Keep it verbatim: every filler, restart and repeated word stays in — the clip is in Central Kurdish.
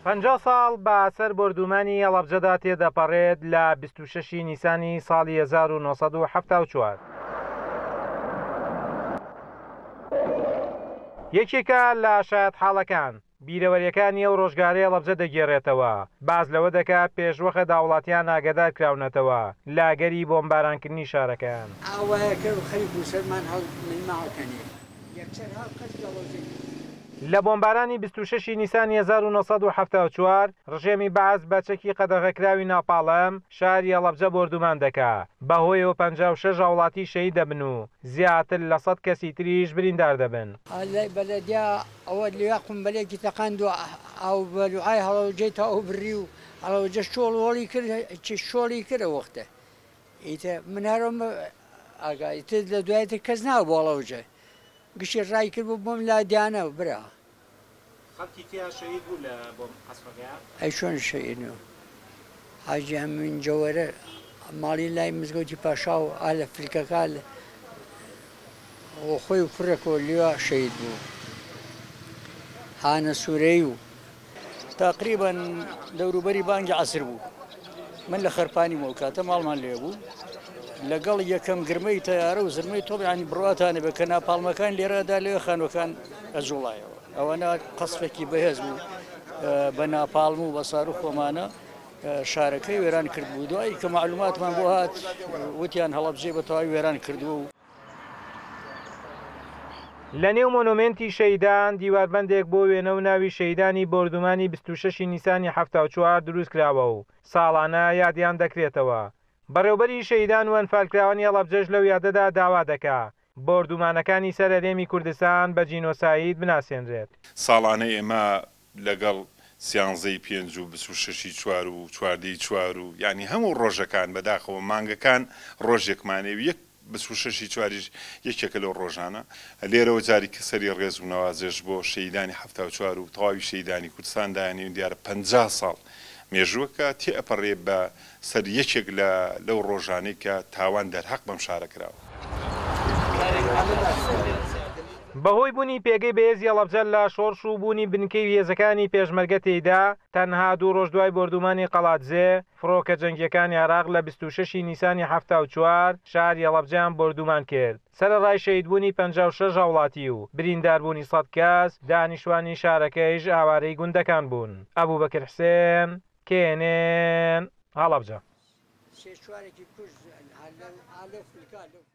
پەنجا ساڵ بەسەر بردومانی هەڵەبجەدا تێدەپەڕێت لە بیست و شەشی نیسانی ساڵی هەزار و نۆسەد و حەفتا و چوار. یەکێکە لە شایەتحاڵەکان بیرەوەریەکانی ئەو ڕۆژگارەی هەڵەبجە دەگێڕێتەوە. باز لەوە دەکات پێشوەخە داوڵاتیان ئاگادار کراونەتەوە لاگەری بۆمبارانکردنی شارەکەیان. لە بۆمبارانی بیست و شەشی نیسانی هەزار و نۆسەد و حەفتا و چوار ڕژێمی بەعەز بە چەکی قەدەغەکراوی ناپاڵەم شاری هەڵەبجە بردومان دەکات. بەهۆیەوە پەنجا و شەش هاوڵاتی شەهید دەبن و زیاتر لە سەد کەسی تریش بریندار دەبن. بەلەدیا ئەوە لێوا قومبەلێکی تەقاند و ئەو بەلوعای هەڵەبجەی تا ئەو بڕی و هەڵەبجە شۆڵ کرد شۆڵی کردە وەختە ئیتە من هەرۆم ئاگایتر لە دوایەتر کەس ناوە بۆ هەڵەبجە گشتی ڕای کرد بۆ بۆم لا دیانە و برا خەڵکی تیا شەهید بوو لە بۆم قەسفەکەیان. ئەی چۆن شەهیدنەوە حاجی ئەمین جەوەرە ماڵی لای مزگەوتی پاشا و ئا لە فلیکەکە خۆی و کوڕێکەوە لێوە شەهید بوو هانە سوورەی و تقریبا دەوروبەری بانگی عەسر بوو. من لە خەرپانی مەو کاتە ماڵمان لێ بوو لەگەڵ یەکەم گرمەی تەیارە و زرمەی تۆبیانی بڕاتانە بە کە ناپاڵمەکان لێرەدا لێ خانوەکان ئەجوڵایەوە ئەوەنە قەسفێکی بەهێز بوو بە ناپاڵم و بە ساروخ خۆمانە شارەکەی وێران کرد بوو. دوایی کە معلوماتمان بۆ هات وتیان هەڵەبجێ بە تەواوی وێران کردووە و لە نێو مۆنومنتی شەیدان دیواربەندێک بۆ وێنە و ناوی شەیدانی بردومانی بیست و شەشی نیسانی حەفتا و چوار دروست کراوە و ساڵانە یادیان دەکرێتەوە. بەڕێوەبەری شەیدان و ئەنفالکراوانی هەڵەبجەش لەو یادەدا داوا دەکات بردومانەکانی سەر هەرێمی کوردستان بە جینۆساید بناسێنرێت. ساڵانەی ئێمە لەگەڵ سیانزەی پێنج و بیست و شەشی چوار و چواردەی چوار و یعنی هەموو ڕۆژەکان بەداخەوە مانگەکان ڕۆژێکمانێ یەک بیست و شەشی چواریش یەکێکە لەو ڕۆژانە لێرەوە جاری کە سەری ڕێز و نەوازێش بۆ شەیدانی حەفتا و چوار و تەواوی شەیدانی کوردستان دایانێ دیارە پەنجا ساڵ مێژووەکە تێئەپەڕێ بە سەر یەکێک لە لەو ڕۆژانەی کە تاوان دەرهەق بەم شارە کراوە. بەهۆی بوونی پێگەی بەهێزی هەڵەبجە لە شۆڕش و بوونی بنکەی هێزەکانی پێشمەرگە تێیدا تەنها دوو ڕۆژ دوای بردومانی قەڵاتزێ فڕۆکە جەنگیەکانی عێراق لە بیست و شەشی نیسانی حەفتا و چوار شاری هەڵەبجەیان بردومان کرد. سەرەڕای شەهیدبوونی پەنجا و شەش هاوڵاتی و برینداربوونی سەد کەس دانیشتوانی شارەکەیش ئاوارەی گوندەکان بوون. ئەبوبەکر حوسێن کێنێن هەڵەبجە.